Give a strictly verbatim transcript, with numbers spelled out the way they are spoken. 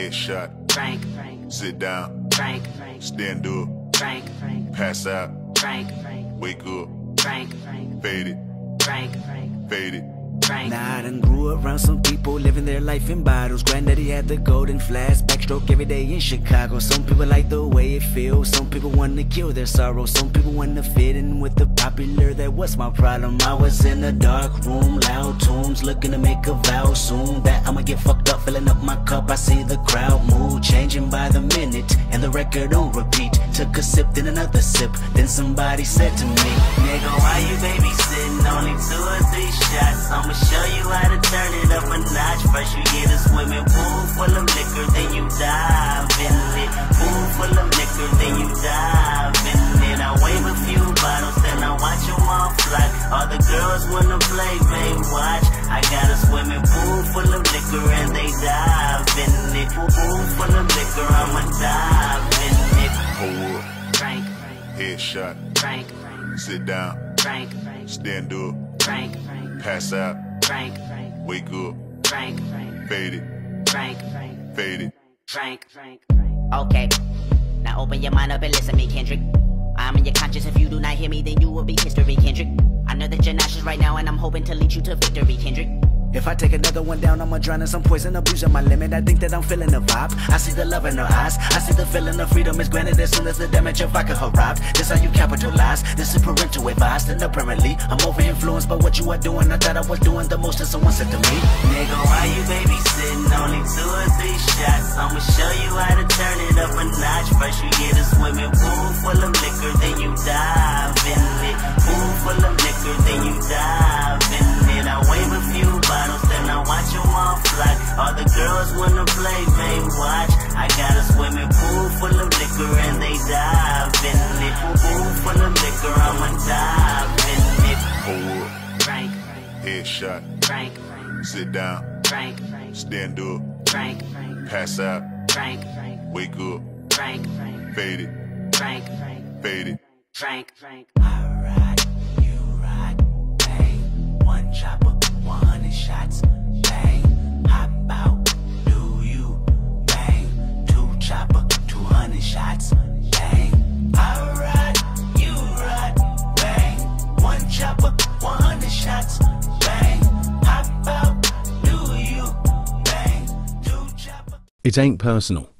Headshot. Frank, Frank. Sit down. Frank, Frank. Stand up. Frank, Frank. Pass out. Frank, Frank. Wake up. Frank, Frank. Fade it. Frank, Frank. Fade it. Frank. Now I done grew around some people living their life in bottles. Granddaddy had the golden flask, backstroke every day in Chicago. Some people like the way it feels, some people want to kill their sorrow. Some people want to fit in with the popular, that was my problem. I was in a dark room, loud tunes, looking to make a vow soon that I'ma get fucked up, filling up my cup. I see the crowd mood changing by the minute, and the record on repeat. Took a sip, then another sip, then somebody said to me, nigga, why you babysitting? Only two or three shots, I'ma show you how to turn it up a notch. First you get a swimming pool full of liquor, then you dive in it. Pool full of liquor, then you dive in it. I wave a few bottles, then I watch them all fly. All the girls wanna play, babe, watch. I got a swimming pool full of liquor and they dive in it. Pool full of liquor, I'ma dive in it. Hold up. Frank, Frank. Headshot. Frank, Frank. Sit down. Frank, Frank. Stand up. Frank, Frank. Pass out. Frank, Frank. Wake up. Frank, Frank. Fade it. Frank, Frank. Fade it. Frank, Frank, Frank. Okay, now open your mind up and listen to me, Kendrick. I'm in your conscience. If you do not hear me, then you will be history, Kendrick. I know that you're nauseous right now, and I'm hoping to lead you to victory, Kendrick. If I take another one down, I'ma drown in some poison, abusing my limit. I think that I'm feeling the vibe. I see the love in her eyes. I see the feeling of freedom is granted as soon as the damage of vodka arrived. This how you capitalize. This is parental advice. And apparently, I'm over influenced by what you are doing. I thought I was doing the most, and someone said to me, nigga, why you babysitting? Only two or three shots. I'ma show you how to turn it up a notch. First you get a swimming pool full of liquor, then you dive in it. Pool full of liquor, then you dive in it. I wave a few bottles, then I watch them all fly. All the girls wanna play, babe, watch. I got a swimming pool full of liquor and they dive in it. Pool full of liquor, I'ma dive in it. Hold up. Frank, Frank. Headshot. Frank, Frank. Sit down. Frank, Frank. Stand up. Frank, Frank. Pass out. Frank, Frank. Wake up. Frank, Frank. Fade it. Frank, Frank. Fade it. Frank, Frank. I ride, you ride, bang. One chopper, one hundred shots, bang. Hop out, do you, bang. Two chopper, two hundred shots, bang. I ride, you ride, bang. One chopper, one hundred shots, bang. Hop out, do you, bang. Two chopper. It ain't personal.